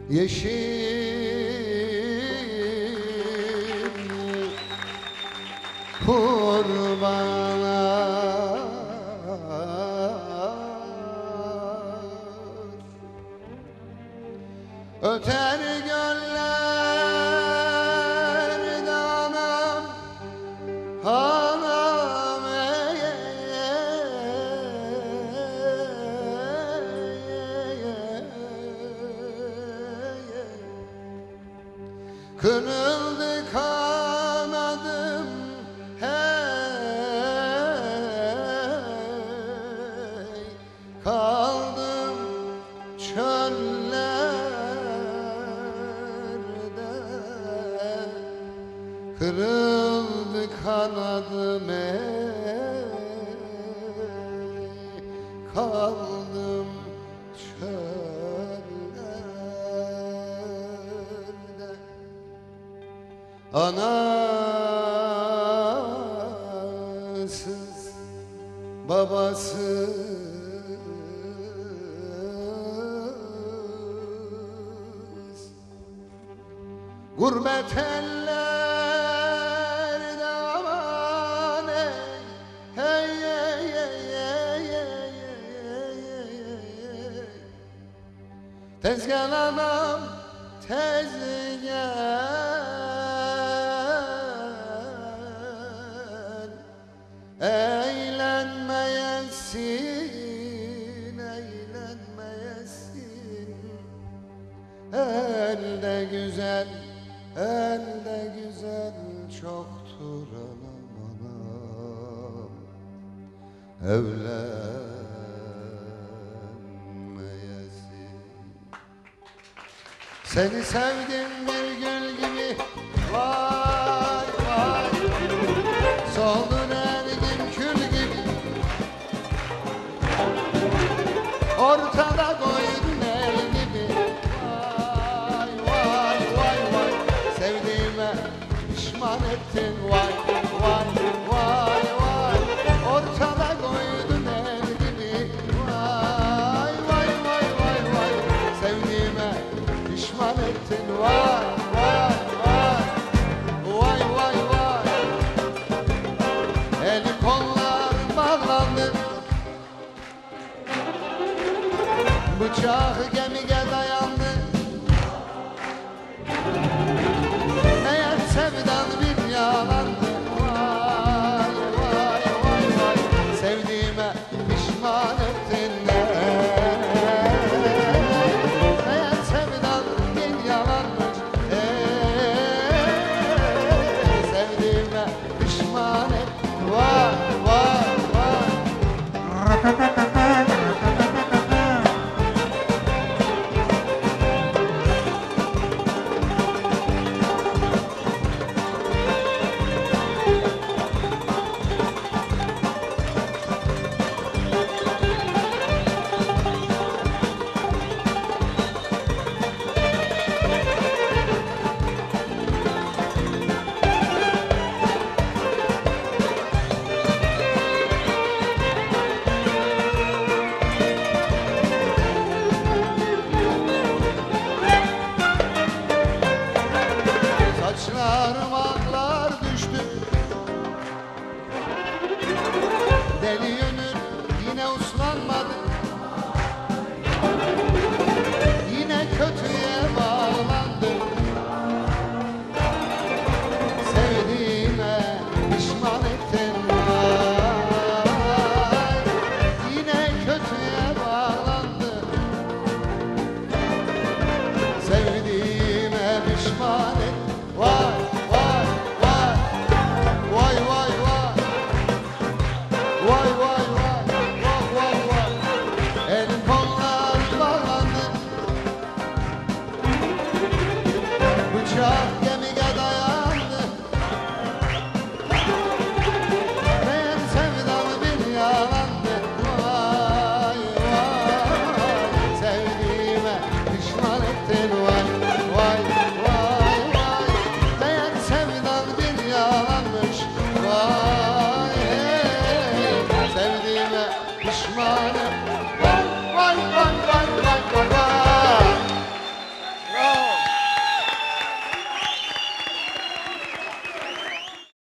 yeşil kurbanlar öter göllerde anam anam kırıldı kanadım hey kaldım çöllerde kırıldı kanadım ey kaldım çöllerde anasız babasız gurbet ellerde aman hey hey hey hey hey tez gel anam tez gel eğlenmeyesin eğlenmeyesin elde güzel elde güzel çoktur anam anam evlenmeyesin seni sevdim bir gül gibi vay vay soldun erdim kül gibi ortada koydun el gibi vay vay vay vay sevdiğime pişman ettin vay vay vay vay ortada koydun el gibi vay vay vay vay vay sevdiğime pişman ettin vay vay vay vay vay vay eli kollar bağlandı bıçağı gemiye dayandı meğer sevdan bir yalandı vay vay vay vay sevdiğime pişman ettin meğer sevdan bir yalanmış sevdiğime pişman et vay vay vay saçlarıma aklar düştü deli